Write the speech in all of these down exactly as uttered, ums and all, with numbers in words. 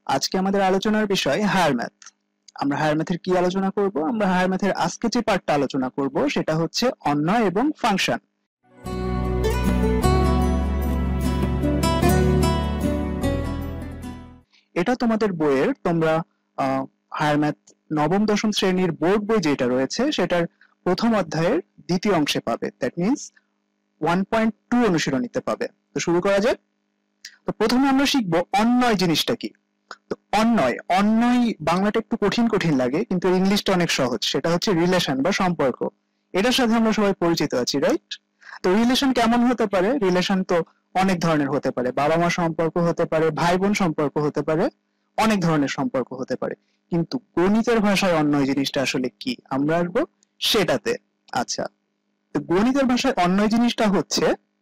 আজকে আমাদের আলোচনার বিষয় হায়ার ম্যাথ। আমরা হায়ার ম্যাথের কি আলোচনা করব? আমরা হায়ার ম্যাথের আজকে যে পার্টটা আলোচনা করব সেটা হচ্ছে অন্বয় এবং ফাংশন। এটা তোমাদের বইয়ের, তোমরা হায়ার ম্যাথ নবম দশম শ্রেণীর বোর্ড বই যেটা রয়েছে সেটার প্রথম অধ্যায়ের দ্বিতীয় অংশে পাবে। That means one point two অনুশীলনীতে পাবে। তো শুরু করা যাক। তো প্রথমে আমরা শিখবো অন্বয় জিনিসটা কি। তো অন্বয় অন্বয় বাংলাটা একটু কঠিন কঠিন লাগে, কিন্তু ইংলিশটা অনেক সহজ। সেটা হচ্ছে রিলেশন বা সম্পর্ক। এটার সাথে আমরা সবাই পরিচিত আছি, রাইট? তো রিলেশন কেমন হতে পারে? রিলেশন তো অনেক ধরনের হতে পারে। বাবা মা সম্পর্ক হতে পারে, ভাই বোন সম্পর্ক হতে পারে, অনেক ধরনের সম্পর্ক হতে পারে। কিন্তু গণিতের ভাষায় অন্বয় জিনিসটা আসলে কি, আমরা আসবো সেটাতে। আচ্ছা, তো গণিতের ভাষায় অন্বয় জিনিসটা হচ্ছে,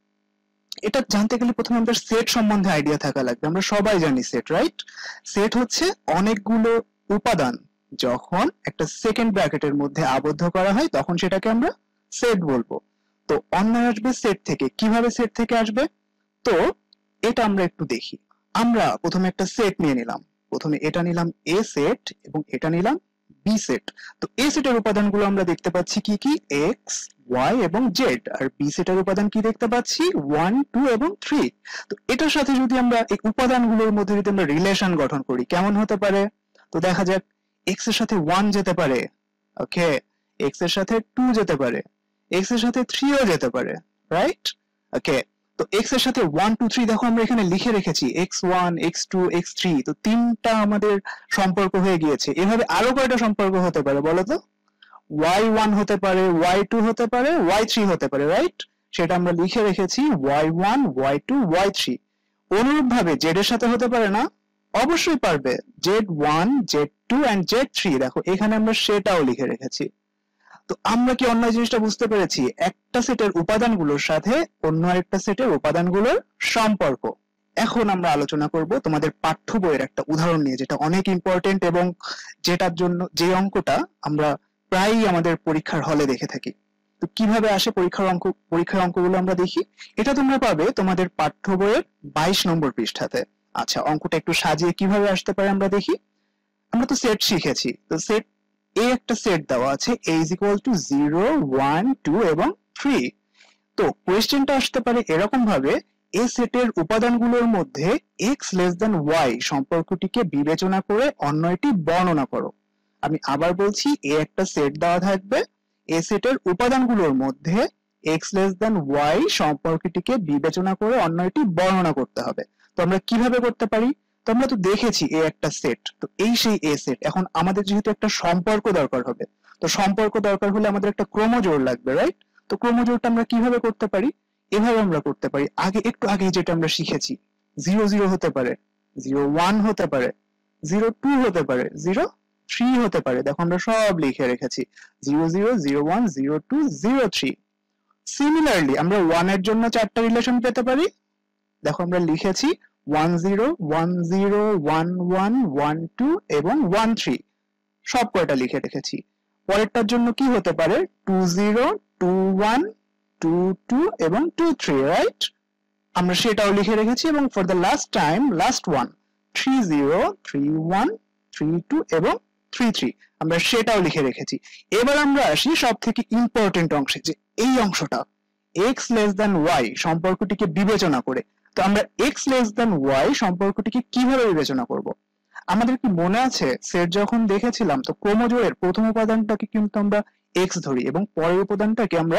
এটা জানতে গেলে প্রথমে আমাদের সেট সম্বন্ধে আইডিয়া থাকা লাগবে। আমরা সবাই জানি সেট, রাইট? সেট হচ্ছে অনেকগুলো উপাদান যখন একটা সেকেন্ড ব্র্যাকেটের মধ্যে আবদ্ধ করা হয় তখন সেটাকে আমরা সেট বলবো। তো অন্বয় আসবে সেট থেকে। কিভাবে সেট থেকে আসবে? তো এটা আমরা একটু দেখি। আমরা প্রথমে একটা সেট নিয়ে নিলাম। প্রথমে এটা নিলাম এ সেট এবং এটা নিলাম বি সেট। তো এ সেটের উপাদানগুলো আমরা দেখতে পাচ্ছি কি কি, এক্স, ওয়াই এবং জেড। আর বি সেটের উপাদান কি দেখতে পাচ্ছি, ওয়ান, টু এবং থ্রি। তো এটার সাথে যদি আমরা এই উপাদানগুলোর মধ্যে যদি আমরা রিলেশন গঠন করি কেমন হতে পারে? তো দেখা যাক, এক্স এর সাথে ওয়ান যেতে পারে, ওকে, এক্স এর সাথে টু যেতে পারে, এক্স এর সাথে থ্রি ও যেতে পারে, রাইট? ওকে, তো এক্স এর সাথে ওয়ান, টু, থ্রি দেখো আমরা এখানে লিখে রেখেছি X one, X two, X three. তো তিনটা আমাদের সম্পর্ক হয়ে গিয়েছে। এভাবে আরো কয়টা সম্পর্ক হতে পারে বলো তো? ওয়াই ওয়ান হতে পারে, ওয়াই টু হতে পারে, ওয়াই থ্রি হতে পারে, রাইট? সেটা আমরা লিখে রেখেছি Y one, Y two, Y three. অনুরূপ ভাবে জেড এর সাথে হতে পারে না? অবশ্যই পারবে, Z one, Z two and Z three. দেখো এখানে আমরা সেটাও লিখে রেখেছি। তো আমরা কি অন্য জিনিসটা বুঝতে পেরেছি? একটা সেটের উপাদানগুলোর সাথে অন্য আরেকটা সেটের উপাদানগুলোর সম্পর্ক। এখন আমরা আলোচনা করব তোমাদের পাঠ্য বইয়ের একটা উদাহরণ নিয়ে, যেটা অনেক ইম্পর্টেন্ট এবং যেটার জন্য যে অঙ্কটা আমরা প্রায়ই আমাদের পরীক্ষার হলে দেখে থাকি। তো কিভাবে আসে পরীক্ষার অঙ্ক? পরীক্ষার অঙ্কগুলো আমরা দেখি। এটা তোমরা পাবে তোমাদের পাঠ্য বইয়ের বাইশ নম্বর পৃষ্ঠাতে। আচ্ছা, অঙ্কটা একটু সাজিয়ে কিভাবে আসতে পারে আমরা দেখি। আমরা তো সেট শিখেছি। তো সেট এ একটা সেট দেওয়া আছে, a is equal to zero, one, two এবং থ্রি। তো কোয়েশ্চেনটা আসতে পারে এরকম ভাবে, এ সেটের উপাদানগুলোর মধ্যে x less than y সম্পর্কটিকে বিবেচনা করে অন্যটি বর্ণনা করো। আমি আবার বলছি, এ একটা সেট দেওয়া থাকবে, এ সেটের উপাদানগুলোর মধ্যে x less than y সম্পর্কটিকে বিবেচনা করে অন্যটি বর্ণনা করতে হবে। তো আমরা কিভাবে করতে পারি? তো আমরা তো দেখেছি এ একটা সেট। তো এই সেই এ সেট। এখন আমাদের যেহেতু একটা সম্পর্ক দরকার হবে, তো সম্পর্ক দরকার হলে আমাদের একটা ক্রমজোড় লাগবে, রাইট? তো ক্রমজোড়টা আমরা কিভাবে করতে পারি? এভাবে আমরা করতে পারি। আগে একটু আগে যেটা আমরা শিখেছি, জিরো জিরো হতে পারে, জিরো ওয়ান হতে পারে, জিরো টু হতে পারে, জিরো থ্রি হতে পারে। দেখো আমরা সব লিখে রেখেছি, zero zero, zero one, zero two, zero three. Similarly আমরা ওয়ান এর জন্য চারটা রিলেশন পেতে পারি। দেখো আমরা লিখেছি one zero, one zero, one one, one two এবং ওয়ান থ্রি। সব কয়টা লিখে রেখেছি। পরেরটার জন্য কি হতে পারে, two zero, two one, two two এবং টু থ্রি, রাইট? আমরা সেটাও লিখে রেখেছি। এবং for the last time, last one, three zero, three one, three two এবং থ্রি থ্রি, আমরা সেটাও লিখে রেখেছি। এবার আমরা আসি সব থেকে ইম্পর্টেন্ট অংশে, যে এই অংশটা x less than y সম্পর্কটিকে বিবেচনা করে। তো আমরা x less than y সম্পর্কটিকে কিভাবে বিবেচনা করব? আমাদের কি মনে আছে সেট যখন দেখেছিলাম, তো ক্রমজোড়ের প্রথম উপাদানটাকে কিন্তু আমরা x ধরি এবং পরের উপাদানটাকে আমরা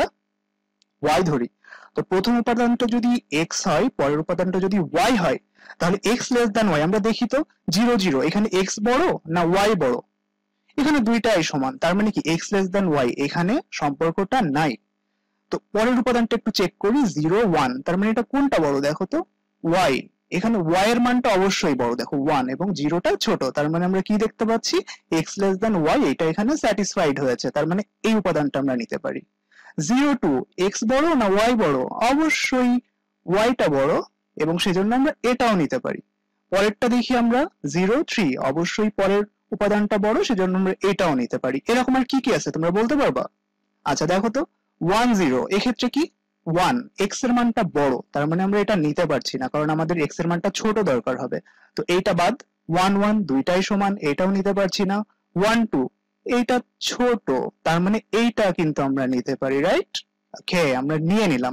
y ধরি। তো প্রথম উপাদানটা যদি x হয়, পরের উপাদানটা যদি y হয়, তাহলে x less than y আমরা দেখি তো জিরো জিরো, এখানে x বড় না y বড়? এখানে দুইটাই সমান। তার মানে কি x less than y, এখানে সম্পর্কটা নাই। তো পরের উপাদানটা একটু চেক করি, জিরো ওয়ান, তার মানে এটা কোনটা বড় দেখো তো, y। এখানে y এর মানটা অবশ্যই বড়, দেখো ওয়ান এবং জিরোটা ছোট। তার মানে আমরা কি দেখতে পাচ্ছি, x less than y এটা এখানে স্যাটিসফাইড হয়েছে। তার মানে এই উপাদানটা আমরা নিতে পারি। জিরো টু, x বড় না y বড়? অবশ্যই y টা বড় এবং সেজন্য আমরা এটাও নিতে পারি। পরেরটা দেখি আমরা, জিরো থ্রি, অবশ্যই পরের উপাদানটা বড়, সেজন্য আমরা এটাও নিতে পারি। এরকম আর কি কি আছে তোমরা বলতে পারবা? আচ্ছা দেখো তো, ওয়ান জিরো, এক্ষেত্রে কি ওয়ান, এক্স এর মানটা বড়, তার মানে আমরা এটা নিতে পারছি না, কারণ আমাদের এক্স এর মানটা ছোট দরকার হবে। তো এইটা বাদ, ওয়ান ওয়ান দুইটাই সমান, এটাও নিতে পারছি না। ওয়ান টু এইটা ছোট, তার মানে এইটা কিন্তু আমরা নিতে পারি, রাইট? ওকে, আমরা নিয়ে নিলাম।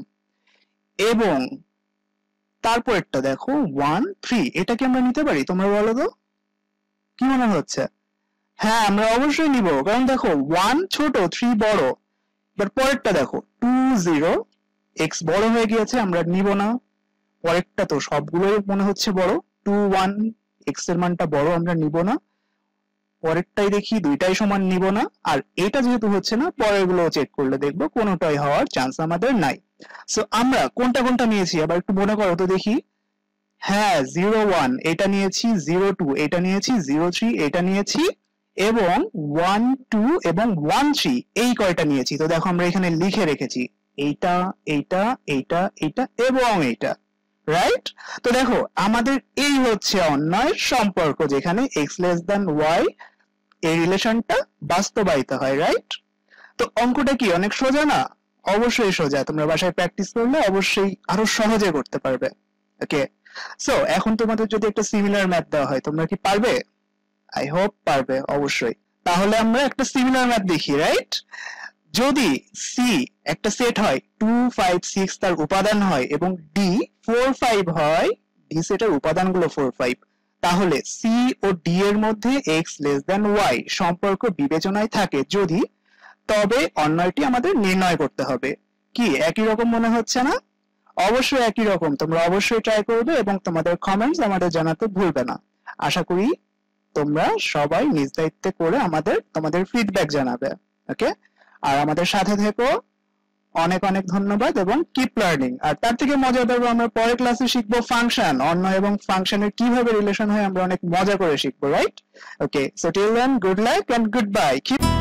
এবং তারপরটা দেখো ওয়ান থ্রি, এটা কি আমরা নিতে পারি? তোমরা বলো তো, কি মনে হচ্ছে? হ্যাঁ, আমরা অবশ্যই নিব, কারণ দেখো ওয়ান ছোট, থ্রি বড়। বাট পরেরটা দেখো টু জিরো, এক্স বড় হয়ে গিয়েছে, আমরা নিব না। পরেরটা তো সবগুলোই মনে হচ্ছে বড়, টু ওয়ান এক্স এর মানটা বড়, আমরা নিব না। পরেরটাই দেখি দুইটাই সমান, নিব না। আর এটা যেহেতু হচ্ছে না, পরের গুলো চেক করলে দেখবো কোনোটাই হওয়ার চান্স আমাদের নাই। সো আমরা কোনটা কোনটা নিয়েছি আবার একটু মনে করো তো দেখি। হ্যাঁ, জিরো ওয়ান এটা নিয়েছি, জিরো টু এটা নিয়েছি, জিরো থ্রি এটা নিয়েছি, এবং ওয়ান টু এবং ওয়ান থ্রি এই কয়টা নিয়েছি। তো দেখো আমরা এখানে লিখে রেখেছি এইটা, এইটা, এইটা, এইটা এবং এইটা, রাইট? তো দেখো আমাদের এই হচ্ছে অন্যয়ের সম্পর্ক, যেখানে এক্স লেস দ্যান ওয়াই এই রিলেশনটা বাস্তবায়িত হয়, রাইট? তো অঙ্কটা কি অনেক সোজা না? অবশ্যই সোজা, তোমরা বাসায় প্র্যাকটিস করলে অবশ্যই আরো সহজে করতে পারবে। ওকে, সো এখন তোমাদের যদি একটা সিমিলার ম্যাথ দেওয়া হয়, তোমরা কি পারবে? আই হোপ পারবে অবশ্যই। তাহলে আমরা একটা সিমিলার ম্যাথ দেখি, রাইট? যদি সি একটা সেট হয়, টু ফাইভ সিক্স তার উপাদান হয়, এবং ডি ফোর ফাইভ হয়, ডি সেটের উপাদানগুলো ফোর ফাইভ, তাহলে সি ও ডি এর মধ্যে এক্স লেস দ্যান ওয়াই সম্পর্ক বিবেচনায় থাকে যদি, তবে অন্যটি আমাদের নির্ণয় করতে হবে। কি একই রকম মনে হচ্ছে না? অবশ্যই একই রকম। তোমরা অবশ্যই ট্রাই করবে এবং তোমাদের কমেন্টস আমাদের জানাতে ভুলবে না। আশা করি তোমরা সবাই নিজ দায়িত্বে করে আমাদের তোমাদের ফিডব্যাক জানাবে। ওকে, আর আমাদের সাথে থেকো। অনেক অনেক ধন্যবাদ এবং কিপ লার্নিং। আর তার থেকে মজা দেবো, আমরা পরের ক্লাসে শিখবো ফাংশন, অন্য এবং ফাংশনের কিভাবে রিলেশন হয় আমরা অনেক মজা করে শিখবো, right? Okay, so till then good luck and good bye.